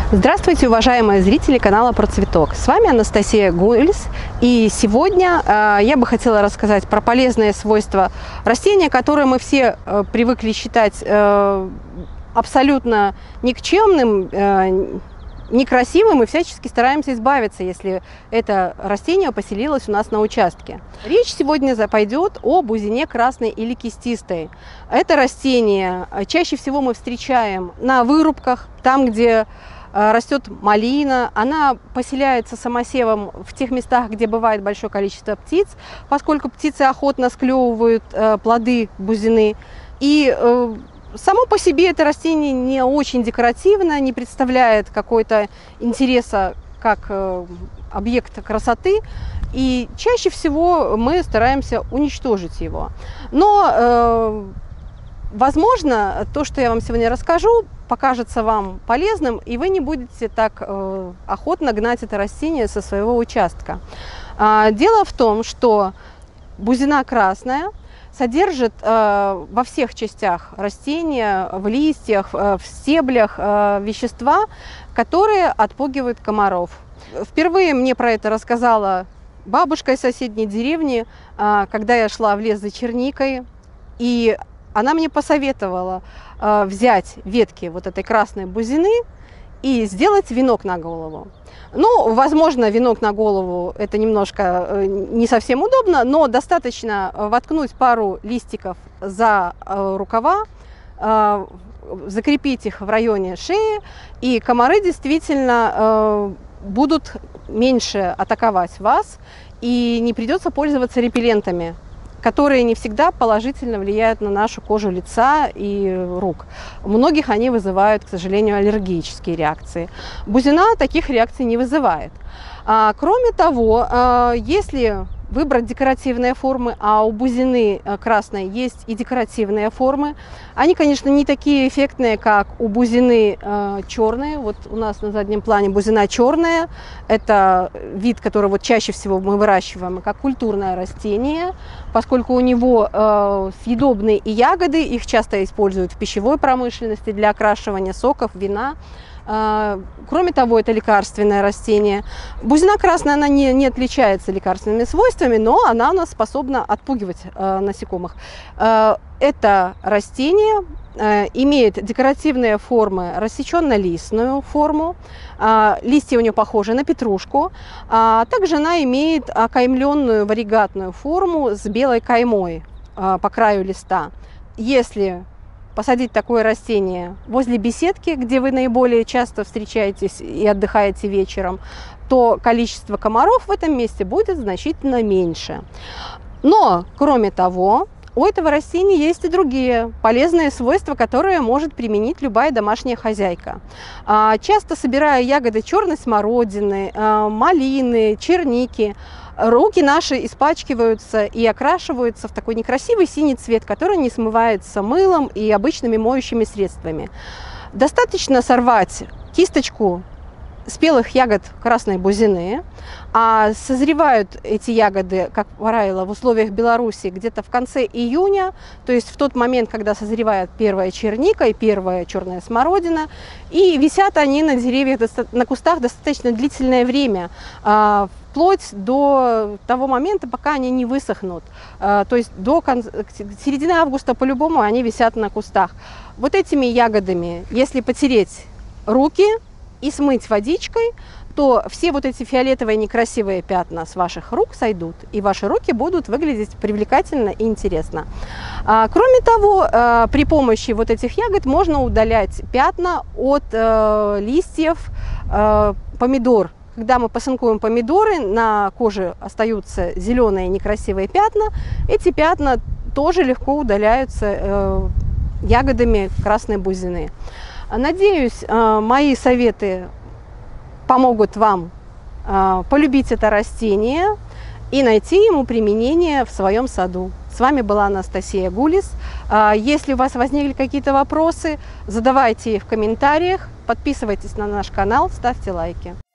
Здравствуйте, уважаемые зрители канала Про Цветок. С вами Анастасия Гулис. И сегодня я бы хотела рассказать про полезные свойства растения, которые мы все привыкли считать абсолютно никчемным, некрасивым, и всячески стараемся избавиться, если это растение поселилось у нас на участке. Речь сегодня пойдет о бузине красной или кистистой. Это растение чаще всего мы встречаем на вырубках, там, где растет малина. Она поселяется самосевом в тех местах, где бывает большое количество птиц, поскольку птицы охотно склевывают плоды бузины. И само по себе это растение не очень декоративно, не представляет какой-то интереса как объект красоты, и чаще всего мы стараемся уничтожить его. Но, возможно, то, что я вам сегодня расскажу, покажется вам полезным, и вы не будете так охотно гнать это растение со своего участка. Дело в том, что бузина красная содержит во всех частях растения, в листьях, в стеблях вещества, которые отпугивают комаров. Впервые мне про это рассказала бабушка из соседней деревни, когда я шла в лес за черникой, и она мне посоветовала взять ветки вот этой красной бузины и сделать венок на голову. Ну, возможно, венок на голову это немножко не совсем удобно, но достаточно воткнуть пару листиков за рукава, закрепить их в районе шеи, и комары действительно будут меньше атаковать вас, и не придется пользоваться репеллентами, которые не всегда положительно влияют на нашу кожу лица и рук. У многих они вызывают, к сожалению, аллергические реакции. Бузина таких реакций не вызывает. Кроме того, если выбрать декоративные формы, а у бузины красной есть и декоративные формы, они, конечно, не такие эффектные, как у бузины черные. Вот у нас на заднем плане бузина черная. Это вид, который вот чаще всего мы выращиваем как культурное растение, поскольку у него съедобные и ягоды, их часто используют в пищевой промышленности для окрашивания соков, вина. Кроме того, это лекарственное растение. Бузина красная, она не отличается лекарственными свойствами, но она у нас способна отпугивать насекомых. Это растение имеет декоративные формы, рассеченно-листную форму. Листья у нее похожи на петрушку. Также она имеет окаймленную варигатную форму с белой каймой по краю листа. Если посадить такое растение возле беседки, где вы наиболее часто встречаетесь и отдыхаете вечером, то количество комаров в этом месте будет значительно меньше. Но, кроме того, у этого растения есть и другие полезные свойства, которые может применить любая домашняя хозяйка. Часто собирая ягоды черной смородины, малины, черники, руки наши испачкиваются и окрашиваются в такой некрасивый синий цвет, который не смывается мылом и обычными моющими средствами. Достаточно сорвать кисточку спелых ягод красной бузины, а созревают эти ягоды, как правило, в условиях Беларуси где-то в конце июня, то есть в тот момент, когда созревает первая черника и первая черная смородина, и висят они на деревьях, на кустах достаточно длительное время, вплоть до того момента, пока они не высохнут. То есть до середины августа по-любому они висят на кустах. Вот этими ягодами, если потереть руки и смыть водичкой, то все вот эти фиолетовые некрасивые пятна с ваших рук сойдут, и ваши руки будут выглядеть привлекательно и интересно. Кроме того, при помощи вот этих ягод можно удалять пятна от листьев помидор. Когда мы посынкуем помидоры, на коже остаются зеленые некрасивые пятна. Эти пятна тоже легко удаляются ягодами красной бузины. Надеюсь, мои советы помогут вам полюбить это растение и найти ему применение в своем саду. С вами была Анастасия Гулис. Если у вас возникли какие-то вопросы, задавайте их в комментариях, подписывайтесь на наш канал, ставьте лайки.